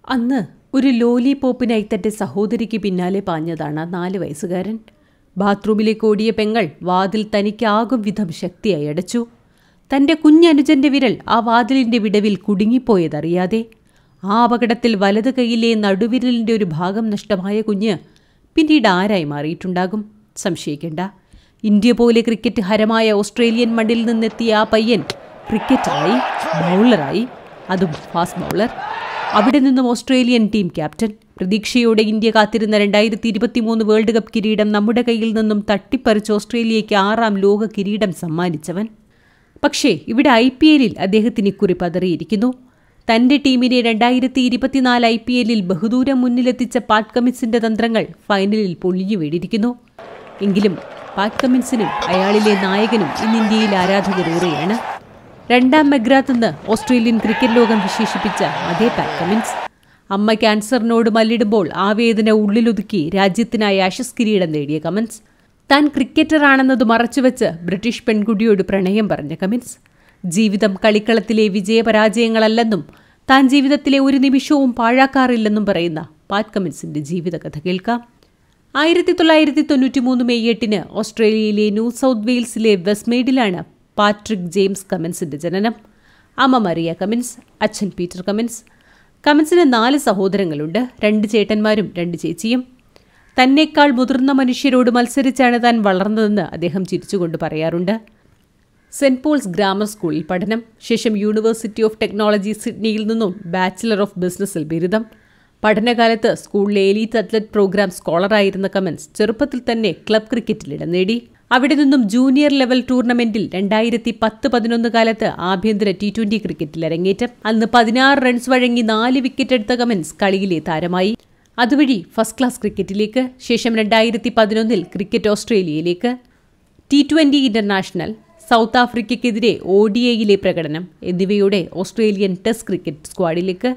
അന്ന് ഒരു ലോലിപോപ്പിനായി തന്റെ സഹോദരിക്ക് പിന്നാലെ പാഞ്ഞതാണ് 4 വയസ്സുകാരൻ. ബാത്റൂമിലേക്ക് ഓടിയ പെങ്ങൾ വാതിൽ തനിക്കാകും വിധം ശക്തിയായി അടച്ചു. തന്റെ കുഞ്ഞനുജന്റെ വിരൽ ആ വാതിലിന്റെ വിടവിൽ കുടുങ്ങിപ്പോയതറിയാതെ. ആ അപകടത്തിൽ വലത് കൈയിലെ നടുവിരലിന്റെ ഒരു ഭാഗം നഷ്ടമായ കുഞ്ഞ് പിന്നീട് ആരായി മാറിയിട്ടുണ്ടാകും? സംശയിക്കേണ്ട. ഇന്ത്യ പോലെ ക്രിക്കറ്റ് ഹരമായ ഓസ്ട്രേലിയൻ മണ്ണിൽ നിന്നെത്തിയ ആ പയ്യൻ ക്രിക്കറ്ററായി, ബൗളറായി, അതും ഫാസ്റ്റ് ബൗളർ. അവിടെ നിന്നും ഓസ്ട്രേലിയൻ ടീം ക്യാപ്റ്റൻ. പ്രതീക്ഷയോടെ ഇന്ത്യ കാത്തിരുന്ന 2023 വേൾഡ് കപ്പ് കിരീടം നമ്മുടെ കയ്യിൽ നിന്നും തട്ടിപ്പറിച്ച് ഓസ്ട്രേലിയയ്ക്ക് 6ാം ലോക കിരീടം സമ്മാനിച്ചവൻ. പക്ഷേ ഇവിടെ IPL അദ്ദേഹത്തിന് ഇക്കുറി പതറിയിരിക്കുന്നു. തന്റെ ടീമിനെ 2024 IPL ബഹുദൂരം മുന്നിലെത്തിച്ച പാറ്റ് കമ്മിൻസിന്റെ തന്ത്രങ്ങൾ ഫൈനലിൽ പൊളിഞ്ഞു വീണിരിക്കുന്നു. എങ്കിലും പാറ്റ് കമ്മിൻസിനും അയാളിലെ നായകനും ഇന്ന് ഇന്ത്യയിൽ ആരാധകരേറെയാണ്. 2ാം മെഗ്രാത്ത് എന്ന് ഓസ്ട്രേലിയൻ ക്രിക്കറ്റ് ലോകം വിശേഷിപ്പിച്ച അതേ പാറ്റ് കമ്മിൻസ്. അമ്മ ക്യാൻസറിനോട് മല്ലിടുമ്പോൾ ആ വേദന ഉള്ളിലൊതുക്കി രാജ്യത്തിനായി ആഷസ് കിരീടം നേടിയ കമ്മിൻസ്. താൻ ക്രിക്കറ്ററാണെന്നത് മറച്ചുവെച്ച് ബ്രിട്ടീഷ് പെൺകുട്ടിയോട് പ്രണയം പറഞ്ഞ കമ്മിൻസ്. ജീവിതം കളിക്കളത്തിലെ വിജയപരാജയങ്ങളല്ലെന്നും താൻ ജീവിതത്തിലെ ഒരു നിമിഷവും പാഴാക്കാറില്ലെന്നും പറയുന്ന പാറ്റ് കമ്മിൻസിന്റെ ജീവിതകഥ കേൾക്കാം. 1993 മെയ് 8 ഓസ്ട്രേലിയയിലെ ന്യൂ സൗത്ത് വെയിൽസിലെ വെസ്റ്റ്മെയ്ഡിലാണ് പാട്രിക് ജെയിംസ് കമ്മിൻസിന്റെ ജനനം. അമ്മ മറിയ കമ്മിൻസ്, അച്ഛൻ പീറ്റർ കമ്മിൻസ്. കമ്മിൻസിന് 4 സഹോദരങ്ങളുണ്ട്, 2 ചേട്ടന്മാരും 2 ചേച്ചിയും. തന്നേക്കാൾ മുതിർന്ന മനുഷ്യരോട് മത്സരിച്ചാണ് താൻ വളർന്നതെന്ന് അദ്ദേഹം ചിരിച്ചുകൊണ്ട് പറയാറുണ്ട്. സെന്റ് പോൾസ് ഗ്രാമർ സ്കൂളിൽ പഠനം, ശേഷം യൂണിവേഴ്സിറ്റി ഓഫ് ടെക്നോളജി സിഡ്നിയിൽ നിന്നും ബാച്ചിലർ ഓഫ് ബിസിനസ്സിൽ ബിരുദം. പഠനകാലത്ത് സ്കൂളിലെ എലീറ്റ് അത്ലറ്റ് പ്രോഗ്രാം സ്കോളറായിരുന്ന കമ്മിൻസ് ചെറുപ്പത്തിൽ തന്നെ ക്ലബ് ക്രിക്കറ്റിൽ ഇടം നേടി. അവിടെ നിന്നും ജൂനിയർ ലെവൽ ടൂർണമെന്റിൽ 2010-11 കാലത്ത് ആഭ്യന്തര T20 ക്രിക്കറ്റിൽ അരങ്ങേറ്റം. അന്ന് 16 റൺസ് വഴങ്ങി 4 വിക്കറ്റ് എടുത്ത കമ്മിൻസ് കളിയിലെ താരമായി. അതുവഴി ഫസ്റ്റ് ക്ലാസ് ക്രിക്കറ്റിലേക്ക്. ശേഷം 2011 ക്രിക്കറ്റ് ഓസ്ട്രേലിയയിലേക്ക്. T20 ഇന്റർനാഷണൽ, സൗത്ത് ആഫ്രിക്കയ്ക്കെതിരെ ODIയിലെ പ്രകടനം എന്നിവയോടെ ഓസ്ട്രേലിയൻ ടെസ്റ്റ് ക്രിക്കറ്റ് സ്ക്വാഡിലേക്ക്.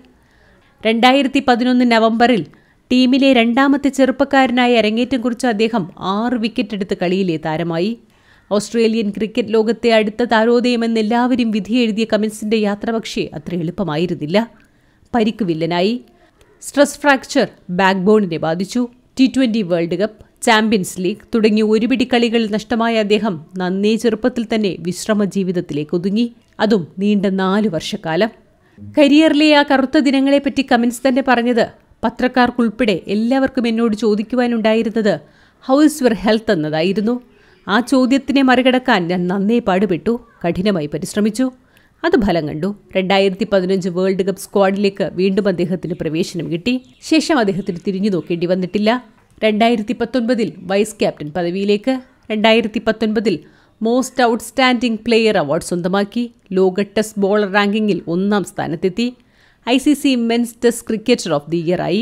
2011 നവംബറിൽ ടീമിലെ 2ാമത്തെ ചെറുപ്പക്കാരനായി അരങ്ങേറ്റം കുറിച്ച അദ്ദേഹം 6 വിക്കറ്റ് എടുത്ത് കളിയിലെ താരമായി. ഓസ്ട്രേലിയൻ ക്രിക്കറ്റ് ലോകത്തെ അടുത്ത താരോദയമെന്ന് എല്ലാവരും വിധിയെഴുതിയ കമ്മിൻസിന്റെ യാത്ര പക്ഷേ അത്ര എളുപ്പമായിരുന്നില്ല. പരിക്ക് വില്ലനായി. സ്ട്രെസ് ഫ്രാക്ചർ ബാക്ക് ബോണിനെ ബാധിച്ചു. T20 world cup, champions league തുടങ്ങിയ ഒരുപിടി കളികൾ നഷ്ടമായ അദ്ദേഹം നന്നേ ചെറുപ്പത്തിൽ തന്നെ വിശ്രമ ജീവിതത്തിലേക്ക് ഒതുങ്ങി. അതും നീണ്ട 4 വർഷക്കാലം. കരിയറിലെ ആ കറുത്ത ദിനങ്ങളെപ്പറ്റി കമ്മിൻസ് തന്നെ പറഞ്ഞത്, പത്രക്കാർക്കുൾപ്പെടെ എല്ലാവർക്കും എന്നോട് ചോദിക്കുവാനുണ്ടായിരുന്നത് ഹൗ ഇസ് യുവർ ഹെൽത്ത് എന്നതായിരുന്നു. ആ ചോദ്യത്തിനെ മറികടക്കാൻ ഞാൻ നന്നേ പാടുപെട്ടു, കഠിനമായി പരിശ്രമിച്ചു. അത് ഫലം കണ്ടു. 2015 വേൾഡ് കപ്പ് സ്ക്വാഡിലേക്ക് വീണ്ടും അദ്ദേഹത്തിന് പ്രവേശനം കിട്ടി. ശേഷം അദ്ദേഹത്തിന് തിരിഞ്ഞു നോക്കേണ്ടി വന്നിട്ടില്ല. 2019 വൈസ് ക്യാപ്റ്റൻ പദവിയിലേക്ക്. 2019 മോസ്റ്റ് ഔട്ട്സ്റ്റാൻഡിംഗ് പ്ലെയർ അവാർഡ് സ്വന്തമാക്കി. ലോക ടെസ്റ്റ് ബോളർ റാങ്കിങ്ങിൽ 1ാം സ്ഥാനത്തെത്തി. ICC men's test cricketer of the year ആയി.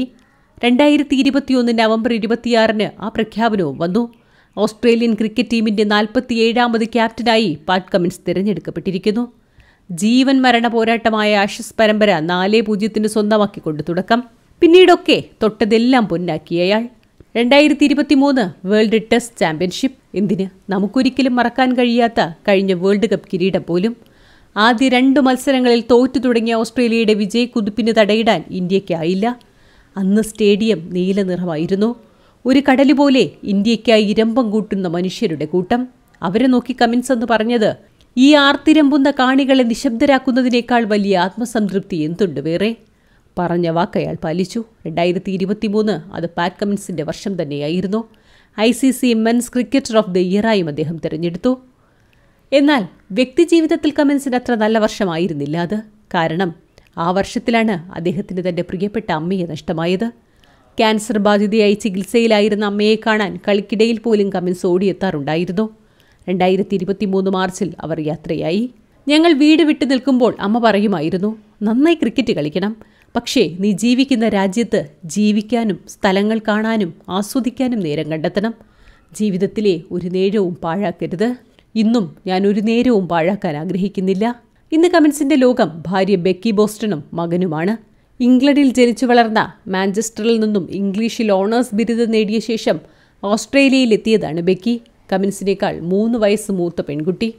2021 നവംബർ 26 ആ പ്രഖ്യാപനവും വന്നു. ഓസ്ട്രേലിയൻ ക്രിക്കറ്റ് ടീമിന്റെ 47ാമത് ക്യാപ്റ്റനായി പാറ്റ് കമ്മിൻസ് തിരഞ്ഞെടുക്കപ്പെട്ടിരിക്കുന്നു. ജീവൻ മരണ പോരാട്ടമായ ആഷസ് പരമ്പര 4-0 സ്വന്തമാക്കിക്കൊണ്ട് തുടക്കം. പിന്നീടൊക്കെ തൊട്ടതെല്ലാം പൊന്നാക്കിയയാൾ. 2023 വേൾഡ് ടെസ്റ്റ് ചാമ്പ്യൻഷിപ്പ്. എന്തിന്, നമുക്കൊരിക്കലും മറക്കാൻ കഴിയാത്ത കഴിഞ്ഞ വേൾഡ് കപ്പ് കിരീടം പോലും. ആദ്യ 2 മത്സരങ്ങളിൽ തോറ്റു തുടങ്ങിയ ഓസ്ട്രേലിയയുടെ വിജയക്കുതിപ്പിന് തടയിടാൻ ഇന്ത്യയ്ക്കായില്ല. അന്ന് സ്റ്റേഡിയം നീല നിറമായിരുന്നു. ഒരു കടല് പോലെ ഇന്ത്യയ്ക്കായി ഇരമ്പം കൂട്ടുന്ന മനുഷ്യരുടെ കൂട്ടം. അവരെ നോക്കി കമ്മിൻസ് എന്ന് പറഞ്ഞത്, ഈ ആർത്തിരമ്പുന്ന കാണികളെ നിശബ്ദരാക്കുന്നതിനേക്കാൾ വലിയ ആത്മസംതൃപ്തി എന്തുണ്ട് വേറെ? പറഞ്ഞ വാക്കയാൾ പാലിച്ചു. 2023 അത് പാറ്റ് കമ്മിൻസിന്റെ വർഷം തന്നെയായിരുന്നു. ICC men's cricketer of the ഇയറായും അദ്ദേഹം തിരഞ്ഞെടുത്തു. എന്നാൽ വ്യക്തിജീവിതത്തിൽ കമ്മിൻസിന് അത്ര നല്ല വർഷമായിരുന്നില്ല അത്. കാരണം ആ വർഷത്തിലാണ് അദ്ദേഹത്തിന് തന്റെ പ്രിയപ്പെട്ട അമ്മയെ നഷ്ടമായത്. ക്യാൻസർ ബാധിതയായി ചികിത്സയിലായിരുന്ന അമ്മയെ കാണാൻ കളിക്കിടയിൽ പോലും കമ്മിൻസ് ഓടിയെത്താറുണ്ടായിരുന്നു. 2023 മാർച്ചിൽ അവർ യാത്രയായി. ഞങ്ങൾ വീട് വിട്ടു നിൽക്കുമ്പോൾ അമ്മ പറയുമായിരുന്നു, നന്നായി ക്രിക്കറ്റ് കളിക്കണം, പക്ഷേ നീ ജീവിക്കുന്ന രാജ്യത്ത് ജീവിക്കാനും സ്ഥലങ്ങൾ കാണാനും ആസ്വദിക്കാനും നേരം കണ്ടെത്തണം. ജീവിതത്തിലെ ഒരു നേരവും പാഴാക്കരുത്. ഇന്നും ഞാൻ ഒരു നേരവും പാഴാക്കാൻ ആഗ്രഹിക്കുന്നില്ല. ഇന്ന് കമ്മിൻസിന്റെ ലോകം ഭാര്യ ബെക്കി ബോസ്റ്റണും മകനുമാണ്. ഇംഗ്ലണ്ടിൽ ജനിച്ചു വളർന്ന മാഞ്ചസ്റ്ററിൽ നിന്നും ഇംഗ്ലീഷിൽ ഓണേഴ്സ് ബിരുദം നേടിയ ശേഷം ഓസ്ട്രേലിയയിൽ എത്തിയതാണ് ബെക്കി. കമ്മിൻസിനേക്കാൾ 3 വയസ്സ് മൂത്ത പെൺകുട്ടി.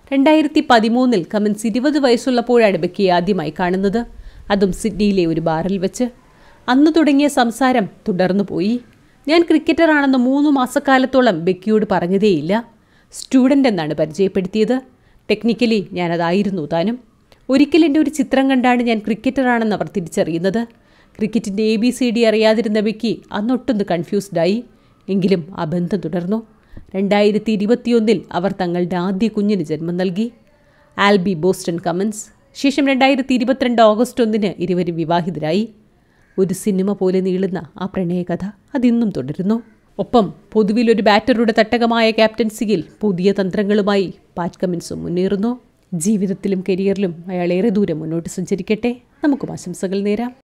2013 കമ്മിൻസ് 20 വയസ്സുള്ളപ്പോഴാണ് ബെക്കിയെ ആദ്യമായി കാണുന്നത്. അതും സിഡ്നിയിലെ ഒരു ബാറിൽ വെച്ച്. അന്ന് തുടങ്ങിയ സംസാരം തുടർന്നു പോയി. ഞാൻ ക്രിക്കറ്ററാണെന്ന് 3 മാസക്കാലത്തോളം ബെക്കിയോട് പറഞ്ഞതേയില്ല. സ്റ്റുഡൻ്റ് എന്നാണ് പരിചയപ്പെടുത്തിയത്. ടെക്നിക്കലി ഞാനതായിരുന്നു താനും. ഒരിക്കൽ എൻ്റെ ഒരു ചിത്രം കണ്ടാണ് ഞാൻ ക്രിക്കറ്ററാണെന്ന് അവർ തിരിച്ചറിയുന്നത്. ക്രിക്കറ്റിൻ്റെ ABCD അറിയാതിരുന്ന ബെക്കി അന്നൊട്ടൊന്ന് കൺഫ്യൂസ്ഡായി. എങ്കിലും ആ ബന്ധം തുടർന്നു. 2021 അവർ തങ്ങളുടെ ആദ്യ കുഞ്ഞിന് ജന്മം നൽകി. Albie Boston Cummins. ശേഷം 2022 ഓഗസ്റ്റ് 1 ഇരുവരും വിവാഹിതരായി. ഒരു സിനിമ പോലെ നീളുന്ന ആ പ്രണയകഥ അതിന്നും തുടരുന്നു. ഒപ്പം പൊതുവിലൊരു ബാറ്ററുടെ തട്ടകമായ ക്യാപ്റ്റൻസിയിൽ പുതിയ തന്ത്രങ്ങളുമായി പാറ്റ് കമിൻസും മുന്നേറുന്നു. ജീവിതത്തിലും കരിയറിലും അയാൾ ഏറെ ദൂരം മുന്നോട്ട് സഞ്ചരിക്കട്ടെ. നമുക്കും ആശംസകൾ നേരാം.